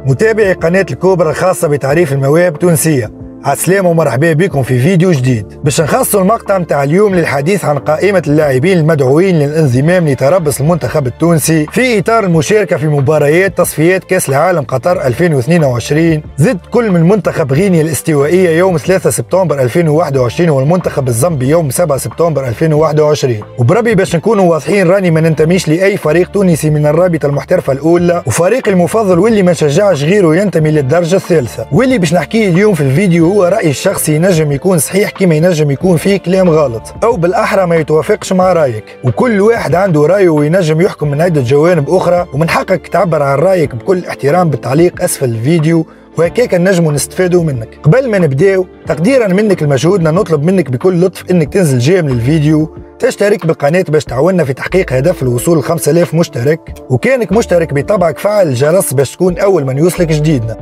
متابعي قناة الكوبرا الخاصة بتعريف المواهب التونسية، عالسلامة ومرحبا بكم في فيديو جديد. باش نخصصوا المقطع متاع اليوم للحديث عن قائمة اللاعبين المدعوين للانضمام لتربص المنتخب التونسي في إطار المشاركة في مباريات تصفيات كأس العالم قطر 2022 ضد كل من منتخب غينيا الاستوائية يوم 3 سبتمبر 2021 والمنتخب الزامبي يوم 7 سبتمبر 2021. وبربي باش نكونوا واضحين راني ما ننتميش لأي فريق تونسي من الرابطة المحترفة الأولى، وفريقي المفضل واللي ما نشجعش غيره ينتمي للدرجة الثالثة. واللي باش نحكيه اليوم في الفيديو هو رأيي الشخصي، ينجم يكون صحيح كما ينجم يكون فيه كلام غلط أو بالأحرى ما يتوافقش مع رأيك، وكل واحد عنده رأيه وينجم يحكم من عدة جوانب أخرى، ومن حقك تعبر عن رأيك بكل احترام بالتعليق أسفل الفيديو، وهكاك نجموا نستفادوا منك. قبل ما نبداو تقديرا منك لمجهودنا نطلب منك بكل لطف انك تنزل جاي من الفيديو تشترك بالقناة باش تعاوننا في تحقيق هدف الوصول ل 5000 مشترك، وكانك مشترك بطبعك فعل الجرس باش تكون أول من يوصلك جديدنا.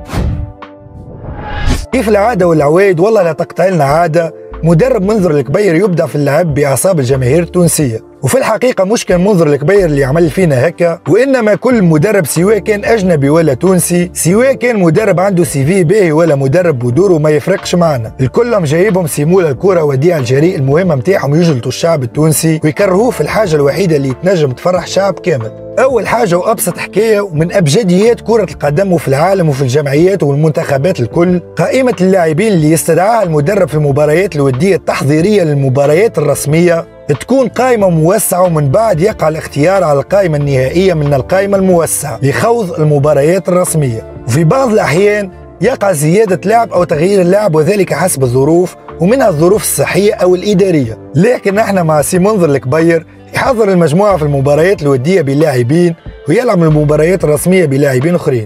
كيف العادة والعوايد والله لا تقطع لنا عادة، مدرب منذر الكبير يبدع في اللعب بأعصاب الجماهير التونسية، وفي الحقيقة مش كان منذر الكبير اللي عمل فينا هكا، وإنما كل مدرب سواء كان أجنبي ولا تونسي، سواء كان مدرب عنده سي في باهي ولا مدرب بدوره ما يفرقش معنا، الكلهم جايبهم سيمولا الكرة وديع الجريء، المهمة متاعهم يجلطوا الشعب التونسي ويكرهوه في الحاجة الوحيدة اللي تنجم تفرح شعب كامل. أول حاجة وأبسط حكاية ومن أبجديات كرة القدم وفي العالم وفي الجمعيات والمنتخبات الكل، قائمة اللاعبين اللي يستدعاها المدرب في المباريات الودية التحضيرية للمباريات الرسمية تكون قائمة موسعة، ومن بعد يقع الاختيار على القائمة النهائية من القائمة الموسعة لخوض المباريات الرسمية، وفي بعض الأحيان يقع زيادة لاعب أو تغيير اللاعب وذلك حسب الظروف، ومنها الظروف الصحية أو الإدارية. لكن احنا مع سي منذر الكبير يحضر المجموعة في المباريات الودية بلاعبين ويلعب المباريات الرسمية بلاعبين أخرين.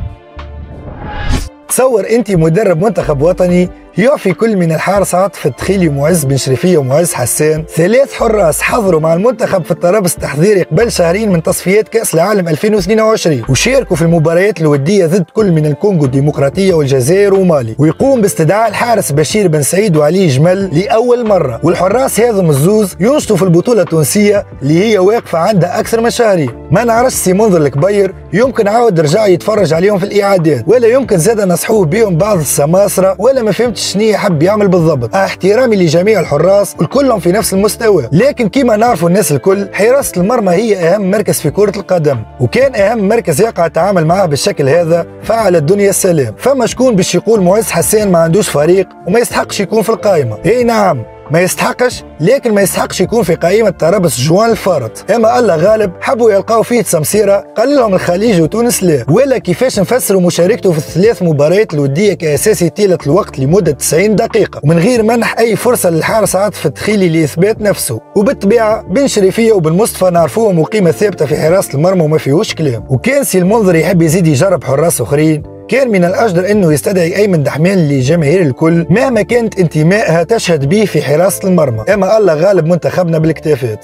تصور أنت مدرب منتخب وطني يعفي كل من الحارس عاطف الدخيلي ومعز بن شريفية ومعز حسان، 3 حراس حضروا مع المنتخب في التربص التحضيري قبل شهرين من تصفيات كأس العالم 2022 وشاركوا في المباريات الودية ضد كل من الكونغو الديمقراطية والجزائر ومالي، ويقوم باستدعاء الحارس بشير بن سعيد وعلي جمل لأول مرة، والحراس هذم الزوز ينشطوا في البطولة التونسية اللي هي واقفة عندها أكثر من شهرين. ما نعرفش سي منذر الكبير يمكن عاود رجع يتفرج عليهم في الإعادات، ولا يمكن زاد نصحوه بهم بعض السماسرة، ولا ما فهمتش شنو يحب يعمل بالضبط. احترامي لجميع الحراس والكلهم في نفس المستوى، لكن كما نعرفوا الناس الكل حراسة المرمى هي أهم مركز في كرة القدم، وكان أهم مركز يقع التعامل معه بالشكل هذا فعل الدنيا السلام. فما شكون باش يقول معز حسان ما عندوش فريق وما يستحقش يكون في القائمة؟ اي نعم ما يستحقش، لكن ما يستحقش يكون في قائمة تربص جوان الفارط. اما الله غالب حبوا يلقاو فيه تسمسيرة قال لهم الخليج وتونس لا، ولا كيفاش نفسروا مشاركته في ال3 مباريات الودية كأساسي طيلة الوقت لمدة 90 دقيقة ومن غير منح أي فرصة للحارس عاطف الدخيلي لإثبات نفسه. وبالطبيعة بن شريفية وبن مصطفى نعرفوهم وقيمة ثابتة في حراسة المرمى وما فيهوش كلام، وكان سي المنذر يحب يزيد يجرب حراس أخرين كان من الأجدر أنه يستدعي أيمن دحمان لجماهير الكل مهما كانت انتمائها تشهد به في حراسة المرمى، أما الله غالب منتخبنا بالكتافات.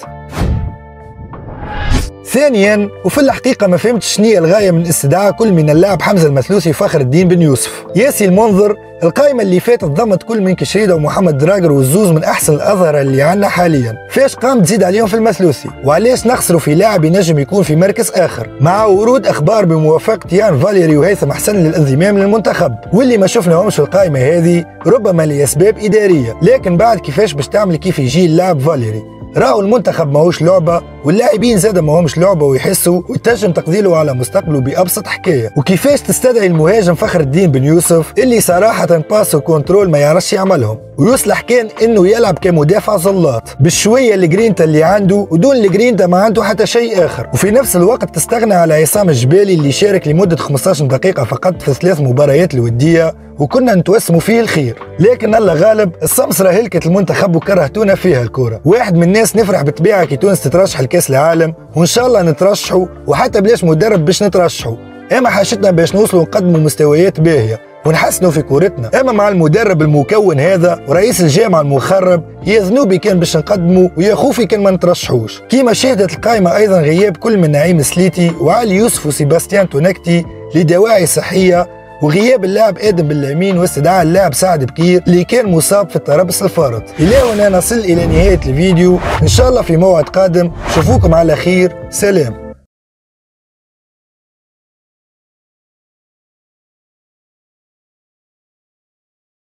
ثانيا وفي الحقيقة ما فهمتش شنية الغاية من استدعاء كل من اللاعب حمزة المثلوثي فخر الدين بن يوسف. ياسي المنذر القائمة اللي فاتت ضمت كل من كشريدة ومحمد دراجر والزوز من أحسن الأظهرة اللي عندنا حاليا، فاش قام تزيد عليهم في المثلوثي؟ وعلاش نخسروا في لاعب ينجم يكون في مركز آخر؟ مع ورود أخبار بموافقة يان فاليري وهيثم حسن للانضمام للمنتخب، واللي ما شفناهمش في القائمة هذه ربما لأسباب إدارية، لكن بعد كيفاش باش تعمل كيف يجي اللاعب فاليري؟ راهو المنتخب ماهوش لعبة واللاعبين زاد ماهمش لعبة ويحسوا وتنجم تقديله على مستقبله بأبسط حكاية. وكيفاش تستدعي المهاجم فخر الدين بن يوسف اللي صراحة باس وكنترول ما يعرفش يعملهم، ويصلح كان انه يلعب كمدافع زلاط بالشوية الجرينتا اللي عنده، ودون الجرينتا ما عنده حتى شيء آخر، وفي نفس الوقت تستغنى على عصام الجبالي اللي شارك لمدة 15 دقيقة فقط في 3 مباريات الودية وكنا نتوسموا فيه الخير، لكن الله غالب السمسرة هلكت المنتخب وكرهتونا فيها الكورة. واحد من الناس نفرح بالطبيعة كي تونس تترشح لكأس العالم وإن شاء الله نترشحوا، وحتى بلاش مدرب باش نترشحوا، أما حاجتنا باش نوصلوا نقدموا مستويات باهية ونحسنوا في كورتنا. أما مع المدرب المكون هذا ورئيس الجامعة المخرب يا ذنوبي كان باش نقدموا ويا خوفي كان ما نترشحوش. كيما شهدت القائمة أيضا غياب كل من نعيم سليتي وعلي يوسف وسيباستيان تونكتي لدواعي صحية، وغياب اللاعب آدم باللامين واستدعاء اللاعب سعد بكير اللي كان مصاب في التربص الفارط. إلى هنا نصل إلى نهاية الفيديو، إن شاء الله في موعد قادم، شوفوكم على خير، سلام.